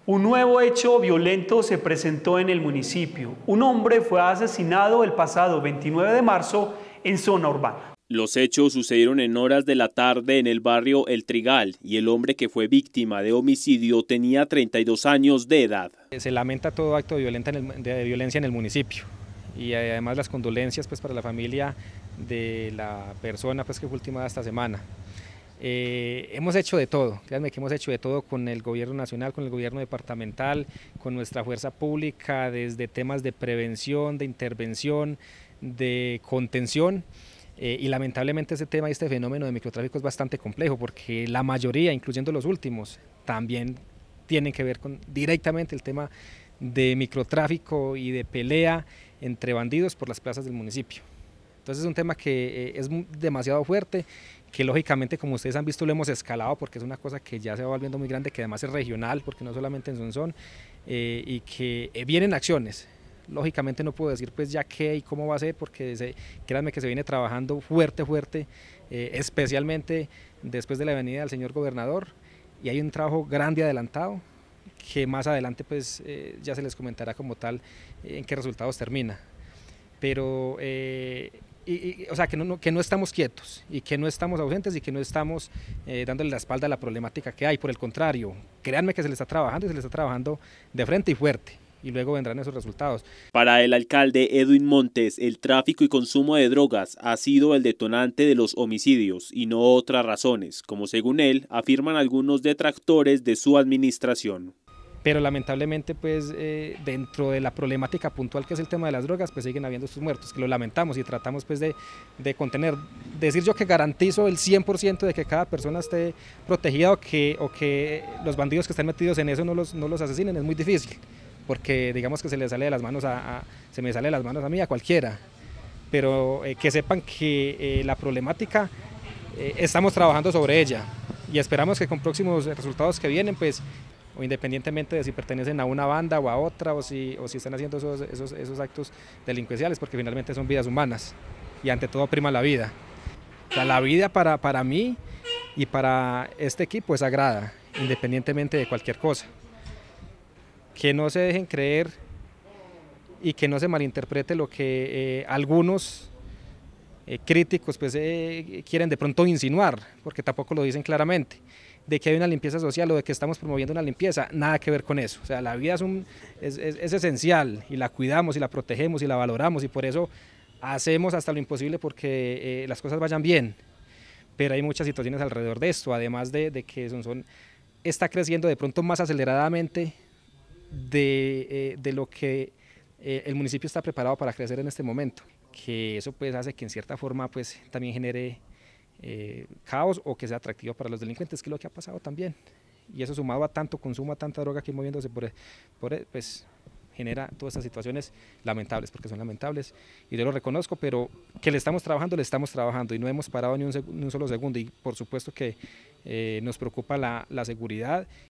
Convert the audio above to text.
Un nuevo hecho violento se presentó en el municipio. Un hombre fue asesinado el pasado 29 de marzo en zona urbana. Los hechos sucedieron en horas de la tarde en el barrio El Trigal y el hombre que fue víctima de homicidio tenía 32 años de edad. Se lamenta todo acto de violencia en el municipio y además las condolencias para la familia de la persona que fue ultimada esta semana. Hemos hecho de todo, créanme que hemos hecho de todo con el gobierno nacional, con el gobierno departamental, con nuestra fuerza pública, desde temas de prevención, de intervención, de contención. Y lamentablemente este tema y este fenómeno de microtráfico es bastante complejo porque la mayoría, incluyendo los últimos, también tienen que ver con directamente el tema de microtráfico y de pelea entre bandidos por las plazas del municipio. Entonces es un tema que es demasiado fuerte, que lógicamente, como ustedes han visto, lo hemos escalado porque es una cosa que ya se va volviendo muy grande, que además es regional, porque no solamente en Sonsón, y que vienen acciones. Lógicamente no puedo decir ya qué y cómo va a ser, porque créanme que se viene trabajando fuerte, especialmente después de la venida del señor gobernador, y hay un trabajo grande adelantado, que más adelante ya se les comentará como tal en qué resultados termina. Pero o sea, que no estamos quietos y que no estamos ausentes y que no estamos dándole la espalda a la problemática que hay. Por el contrario, créanme que se le está trabajando y se le está trabajando de frente y fuerte, y luego vendrán esos resultados. Para el alcalde Edwin Montes, el tráfico y consumo de drogas ha sido el detonante de los homicidios y no otras razones, como según él afirman algunos detractores de su administración. Pero lamentablemente dentro de la problemática puntual que es el tema de las drogas, siguen habiendo estos muertos, que lo lamentamos y tratamos de contener. Decir yo que garantizo el 100% de que cada persona esté protegida o que los bandidos que están metidos en eso no los asesinen es muy difícil, porque digamos que se me sale de las manos a mí, a cualquiera. Pero que sepan que la problemática estamos trabajando sobre ella y esperamos que con próximos resultados que vienen, o independientemente de si pertenecen a una banda o a otra, o si están haciendo esos actos delincuenciales, porque finalmente son vidas humanas y ante todo prima la vida. O sea, la vida para mí y para este equipo es sagrada, independientemente de cualquier cosa. Que no se dejen creer y que no se malinterprete lo que algunos críticos quieren de pronto insinuar, porque tampoco lo dicen claramente, de que hay una limpieza social o de que estamos promoviendo una limpieza. Nada que ver con eso. O sea, la vida es esencial y la cuidamos y la protegemos y la valoramos, y por eso hacemos hasta lo imposible porque las cosas vayan bien. Pero hay muchas situaciones alrededor de esto, además de que Sonsón está creciendo de pronto más aceleradamente de lo que el municipio está preparado para crecer en este momento, que eso hace que en cierta forma también genere caos o que sea atractivo para los delincuentes, que es lo que ha pasado también, y eso sumado a tanto consumo, a tanta droga que moviéndose genera todas estas situaciones lamentables, porque son lamentables y yo lo reconozco, pero que le estamos trabajando y no hemos parado ni un solo segundo, y por supuesto que nos preocupa la seguridad